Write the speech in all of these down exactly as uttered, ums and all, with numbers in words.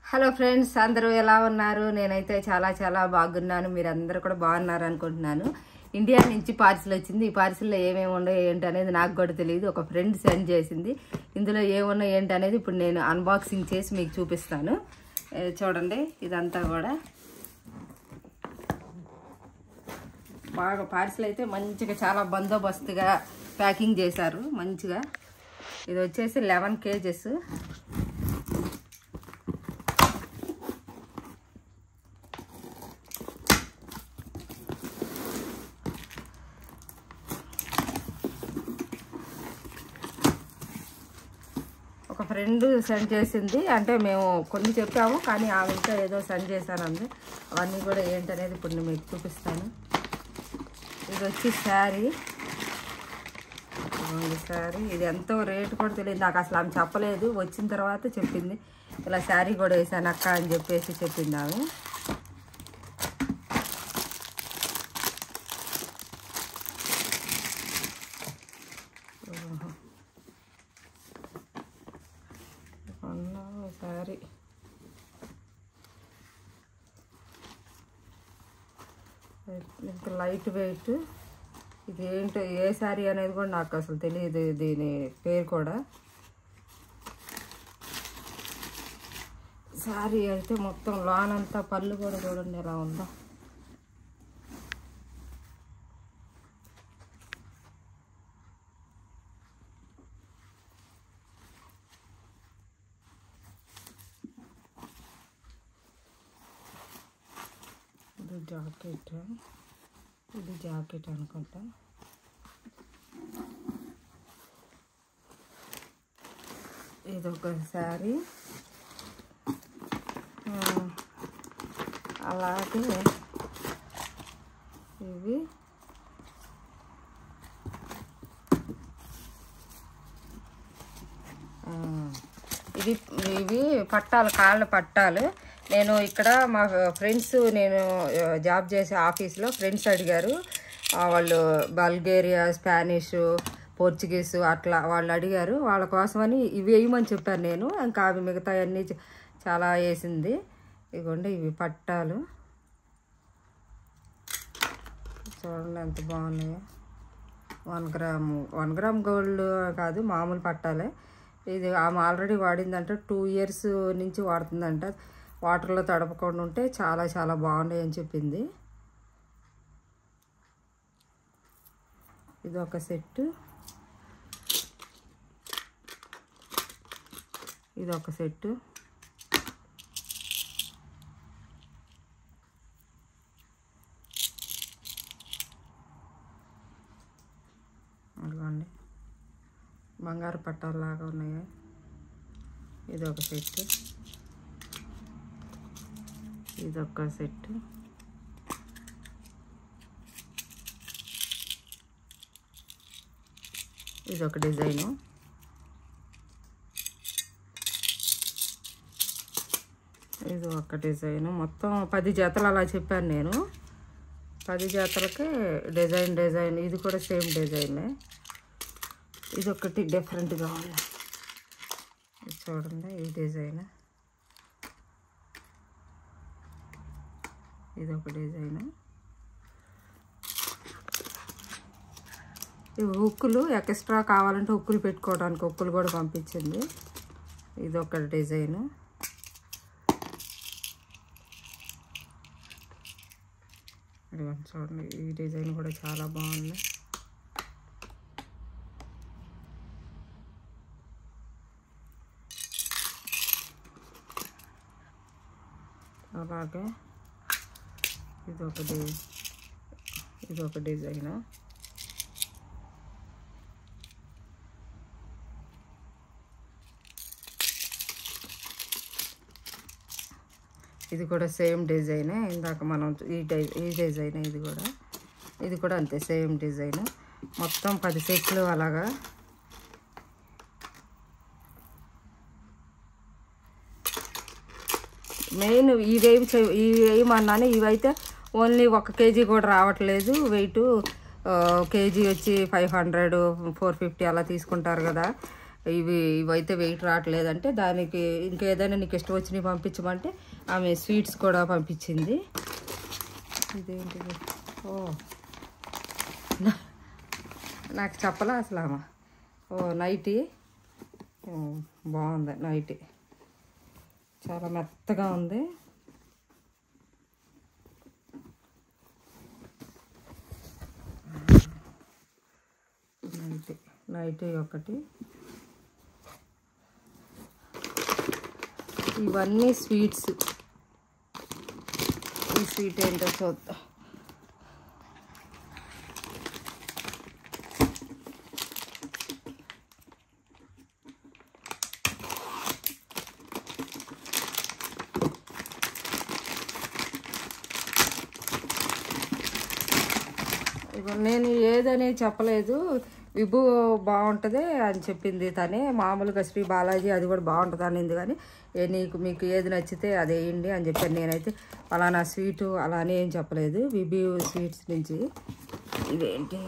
Hello friends, అందరూ ఎలా ఉన్నారు? నేనైతే చాలా చాలా బాగున్నాను. మీరందరూ కూడా బాగున్నారు అనుకుంటున్నాను. ఇండియా నుంచి పార్సిల్ వచ్చింది. ఈ పార్సిల్లో ఏమేమి ఉన్నాయో ఏంటి అనేది నాకు కూడా తెలియదు. ఒక ఫ్రెండ్ సెండ్ చేసింది. ఇందులో ఏమున్నాయి ఏంటి అనేది ఇప్పుడు నేను అన్బాక్సింగ్ చేసి మీకు చూపిస్తాను. చూడండి, ఇదంతా కూడా బాగా పార్సిల్ అయితే మంచిగా చాలా బందోబస్తుగా ప్యాకింగ్ చేశారు మంచిగా. ఇది వచ్చేసి లెవెన్ కేజెస్. ఒక ఫ్రెండ్ సెండ్ చేసింది. అంటే మేము కొన్ని చెప్పాము, కానీ ఆమె ఇంకా ఏదో సెండ్ చేశానంది. అవన్నీ కూడా ఏంటనేది ఇప్పుడు నేను మీకు చూపిస్తాను. ఇది వచ్చి శారీ. శారీ ఇది ఎంతో రేటు కూడా తెలియదు నాకు, అసలు ఆమె చెప్పలేదు. వచ్చిన తర్వాత చెప్పింది, ఇలా శారీ కూడా వేసాను అక్క అని చెప్పేసి చెప్పింది ఆమె. శారీ ఇంత లైట్ వెయిట్. ఇది ఏంటో ఏ శారీ అనేది కూడా నాకు అసలు తెలియదు, దీని పేరు కూడా. శారీ అయితే మొత్తం లోనంతా పళ్ళు కూడా చూడండి ఎలా ఉందో. ఇది జాకెట్, ఇది జాకెట్ అనుకుంటా. ఇది ఒక శారీ. అలాగే ఇవి ఇవి ఇవి పట్టాలు, కాళ్ళ పట్టాలు. నేను ఇక్కడ మా ఫ్రెండ్స్, నేను జాబ్ చేసే ఆఫీస్లో ఫ్రెండ్స్ అడిగారు. వాళ్ళు బల్గేరియా, స్పానిష్, పోర్చుగీస్ అట్లా వాళ్ళు అడిగారు. వాళ్ళ కోసమని ఇవి వేయమని చెప్పాను నేను. ఇంకా అవి మిగతా అన్నీ చాలా వేసింది. ఇదిగోండి ఇవి పట్టాలు చూడండి ఎంత బాగున్నాయో. One gram one gram gold కాదు, మామూలు పట్టాలే. ఇది ఆమె ఆల్రెడీ వాడిందంట, టూ ఇయర్స్ నుంచి వాడుతుందంట. వాటర్లో తడపకుండా ఉంటే చాలా చాలా బాగున్నాయి అని చెప్పింది. ఇది ఒక సెట్టు, ఇది ఒక సెట్టు. అదిగోండి బంగారు పట్టాలలాగా ఉన్నాయి. ఇది ఒక సెట్టు, ఇదొక సెట్టు. ఇదొక డిజైను. ఇది ఒక డిజైను. మొత్తం పది జతలు అలా చెప్పాను నేను. పది జతలకి డిజైన్ డిజైన్. ఇది కూడా సేమ్ డిజైనే. ఇది ఒకటి డిఫరెంట్గా ఉంది చూడండి, ఈ డిజైన్. ఇది ఒక డిజైన్. ఇవి హుక్కులు, ఎక్స్ట్రా కావాలంటే హుక్కులు పెట్టుకోవడానికి హుక్కులు కూడా పంపించింది. ఇది ఒక డిజైను. చూడండి, ఈ డిజైన్ కూడా చాలా బాగుంది. అలాగే ఇదొక ఇదొక డిజైను. ఇది కూడా సేమ్ డిజైనే. ఇందాక మనం ఈ డై ఈ డిజైన్ ఇది కూడా ఇది కూడా అంతే సేమ్ డిజైన్. మొత్తం పది సెట్లు అలాగా. మెయిన్ ఈ వేవి ఈ వేయమన్నాను. ఇవైతే ఓన్లీ ఒక కేజీ కూడా రావట్లేదు వెయిట్. కేజీ వచ్చి ఫైవ్ హండ్రెడ్ ఫోర్ ఫిఫ్టీ అలా తీసుకుంటారు కదా. ఇవి ఇవైతే వెయిట్ రావట్లేదంటే దానికి ఇంకేదైనా నీకు ఇష్టం వచ్చినవి పంపించమంటే ఆమె స్వీట్స్ కూడా పంపించింది. ఇదేంటిది? ఓ నాకు చెప్పలా అసలు ఆమె. ఓ నైటీ బాగుంది, నైటీ చాలా మెత్తగా ఉంది. నైటీ నైటీ ఒకటి. ఇవన్నీ స్వీట్స్. ఈ స్వీట్ ఏంటో చూద్దాం. నేను ఏదని చెప్పలేదు, విభు బాగుంటుంది అని చెప్పింది తనే. మామూలుగా శ్రీ బాలాజీ అది కూడా బాగుంటుంది అనింది, కానీ ఏ నీకు మీకు ఏది నచ్చితే అది వేయండి అని చెప్పాను. నేనైతే ఫలానా స్వీటు అలానే ఏం చెప్పలేదు. విభు స్వీట్స్ నుంచి ఇవేంటి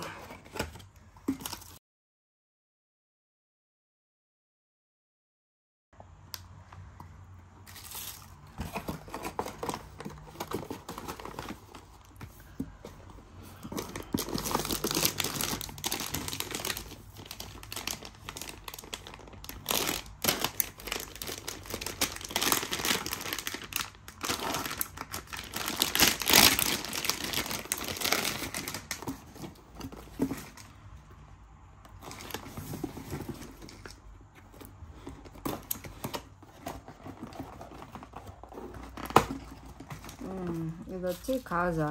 ఇది వచ్చి కాజా.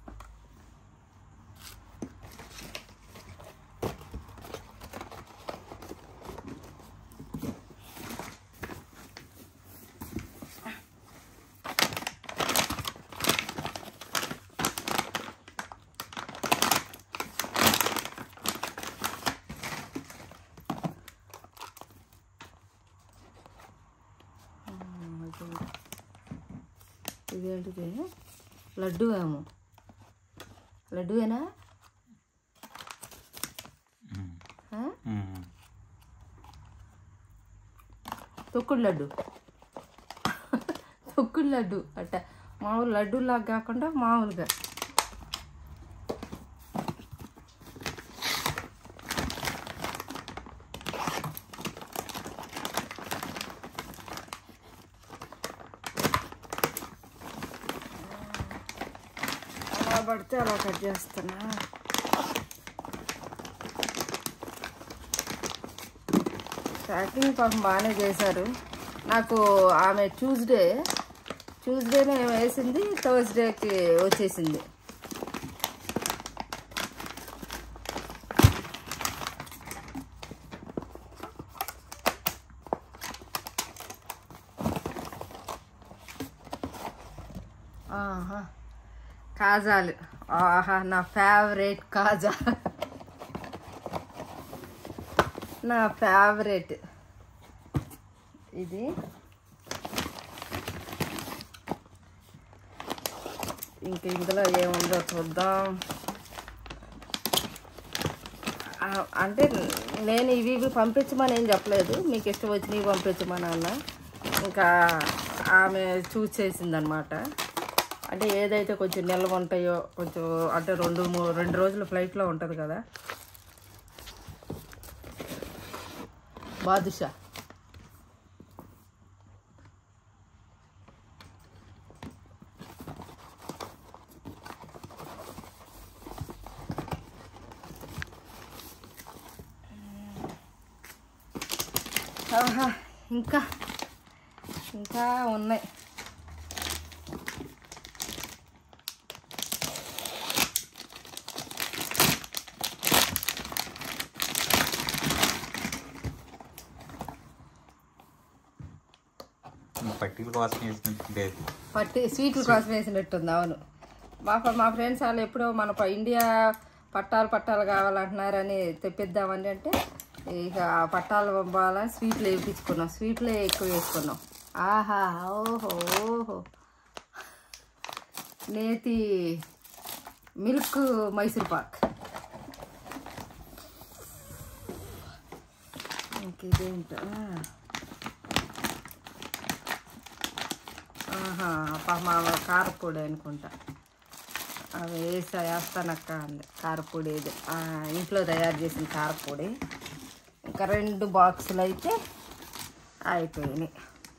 ఇదేంటిది? లడ్డు ఏమో. లడ్డువేనా? తొక్కుడు లడ్డు. తొక్కుడు లడ్డు అట్ట మామూలు లడ్డూలాగా కాకుండా మామూలుగా. పడితే అలా కట్ చేస్తున్నా. ప్యాకింగ్ పాపం బాగానే చేశారు. నాకు ఆమె ట్యూస్డే ట్యూస్డేనే వేసింది, థర్స్డేకి వచ్చేసింది. ఆహా కాజాలు. ఆహా నా ఫేవరెట్ కాజా, నా ఫేవరెట్. ఇది ఇంక ఇందులో ఏముందో చూద్దాం. అంటే నేను ఇవి ఇవి పంపించమని ఏం చెప్పలేదు, మీకు ఇష్టం వచ్చినవి పంపించమని అన్న. ఇంకా ఆమె చూస్ చేసిందనమాట. అంటే ఏదైతే కొంచెం నిల్వ ఉంటాయో కొంచెం, అంటే రెండు మూడు రెండు రోజులు ఫ్లైట్లో ఉంటుంది కదా. బాదుషా ఆహా ఇంకా ఇంకా ఉన్నాయి. పట్టీల కోసం వేసినట్టు పట్టి స్వీట్ల కోసం వేసినట్టుంది. అవును, మా మా ఫ్రెండ్స్ వాళ్ళు ఎప్పుడో మన ఇండియా పట్టాలు పట్టాలు కావాలంటున్నారని తెప్పిద్దామని అంటే ఇక పట్టాలు పంపాలని స్వీట్లు వేయించుకున్నాం. స్వీట్లే ఎక్కువ వేసుకున్నాం. ఆహా ఓహో ఓహో నేతి మిల్క్ మైసూర్ పాక్. ఇంకేంటో ఆహా మా కారపొడి అనుకుంటా. అవి వేసా వేస్తానక్క అంది. కారపొడి ఇది ఇంట్లో తయారు చేసిన కారపొడి. ఇంకా రెండు బాక్సులు అయితే అయిపోయినాయి.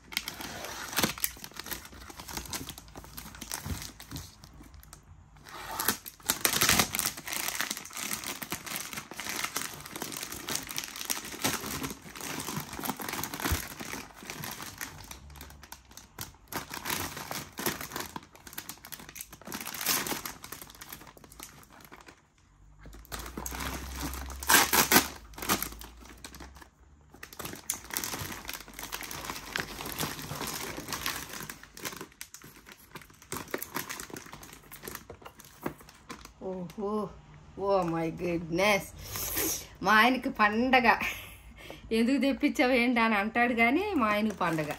ఓహో ఓ మై గుడ్నెస్, మా ఆయనకి పండగ. ఎందుకు తెప్పించావు ఏంటి అని అంటాడు కానీ మా ఆయనకి పండగ.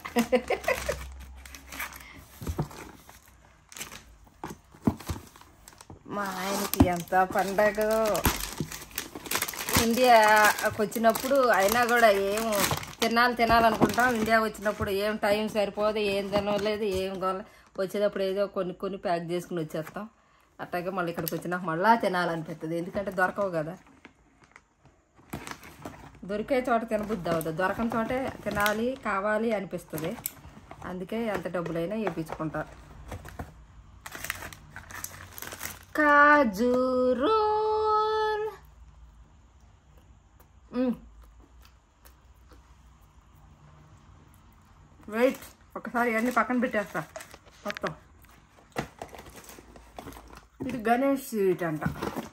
మా ఆయనకి ఎంత పండగ. ఇండియాకి వచ్చినప్పుడు అయినా కూడా ఏం తినాలి తినాలనుకుంటాం. ఇండియా వచ్చినప్పుడు ఏం టైం సరిపోదు, ఏం తినలేదు, ఏం కావాలి. వచ్చేటప్పుడు ఏదో కొన్ని కొన్ని ప్యాక్ చేసుకుని వచ్చేస్తాం. అట్లాగే మళ్ళీ ఇక్కడికి వచ్చినాక మళ్ళీ తినాలనిపిస్తుంది. ఎందుకంటే దొరకవు కదా. దొరికే చోట తినబుద్ధి అవ్వదు, దొరకని చోటే తినాలి కావాలి అనిపిస్తుంది. అందుకే ఎంత డబ్బులైనా వేయించుకుంటారు. కాజు రోల్ వెయిట్, ఒకసారి అన్ని పక్కన పెట్టేస్తా మొత్తం. ఇది గణేష్ స్వీట్ అంట.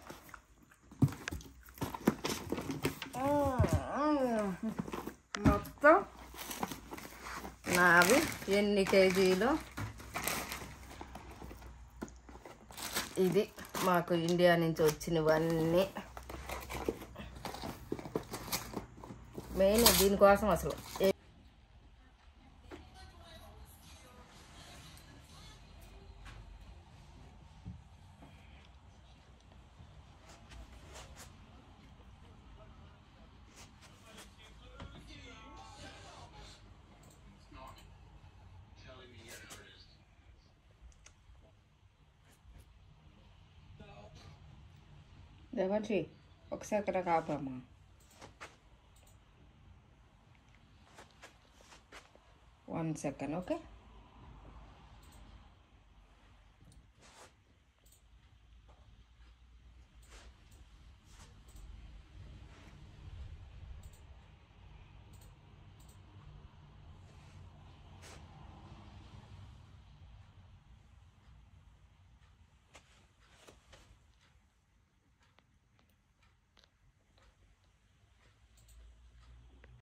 మొత్తం నావి ఎన్ని కేజీలు. ఇది మాకు ఇండియా నుంచి వచ్చినవన్నీ. మెయిన్ దీనికోసం అసలు దేవంశి ఒకసారి ఇక్కడ కాపమ్మా. One second okay.